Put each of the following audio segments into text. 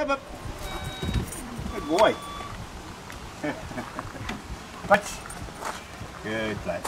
Come up. Good boy. Clutch. Good clutch.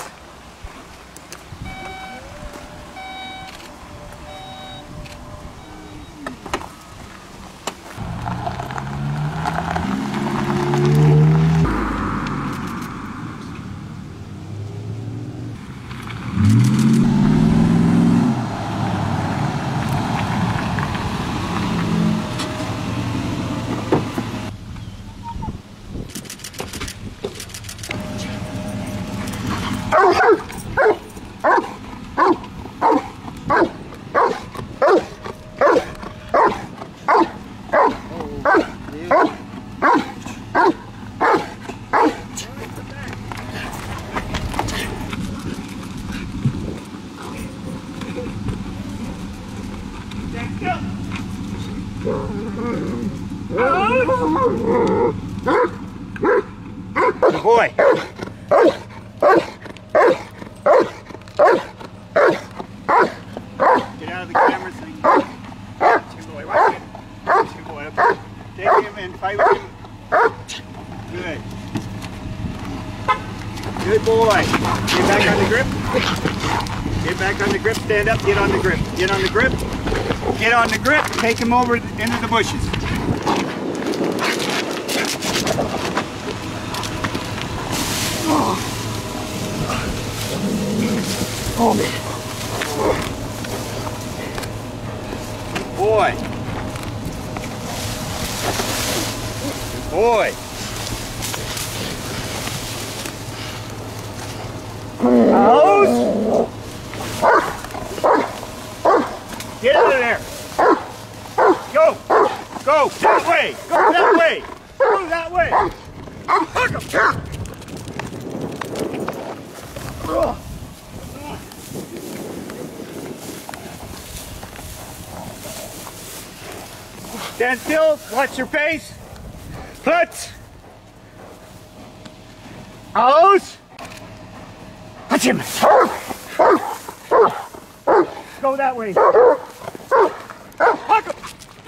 Good boy. Get out of the camera so you can. Good boy, watch it. Good boy. Take him and fight with him. Good. Good boy. Get back on the grip. Get back on the grip. Stand up. Get on the grip. Get on the grip. Get on the grip. Take him over into the bushes. Oh man. Boy. Good boy. House. Get out of there. Go. Go that way. Go that way. Go that way. Hook him. Stand still, watch your face. Clutch. House. Touch him. Go that way. Hook him.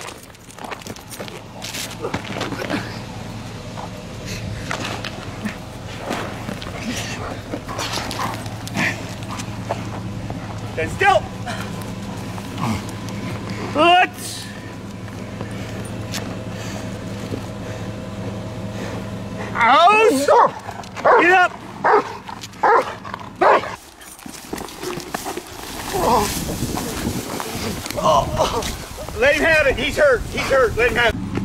Stand still. Clutch. House! Get up! Let him have it. He's hurt. He's hurt. Let him have it.